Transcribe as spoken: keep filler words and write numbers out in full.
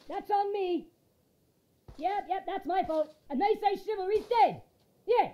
That's on me. Yep, yep, that's my fault. And they say chivalry's dead. Yeah.